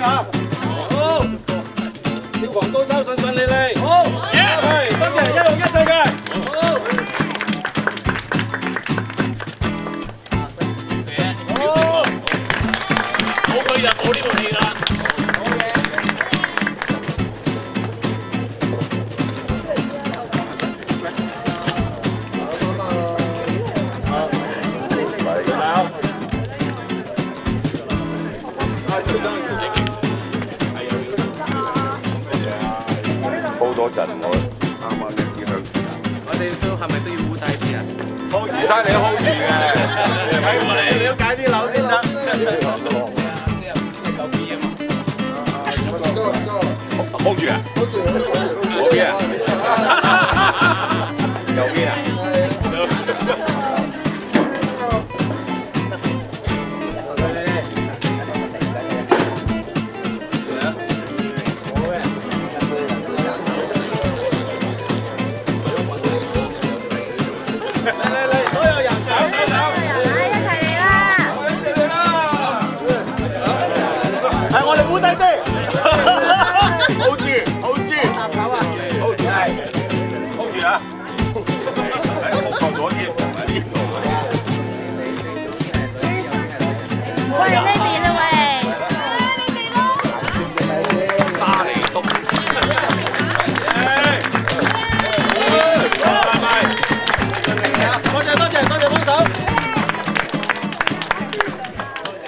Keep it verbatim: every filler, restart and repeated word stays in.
嚇。好，消防高手順順利利。好，係多謝一路一世嘅。好。好，冇佢就冇呢部戲啦。 煲多陣我啱啱嘅意向。 我哋都係咪都要烏低啲啊 hold 住晒你 hold 住嘅， 你了解啲樓先得。 hold 住啊！hold 住，好嘅。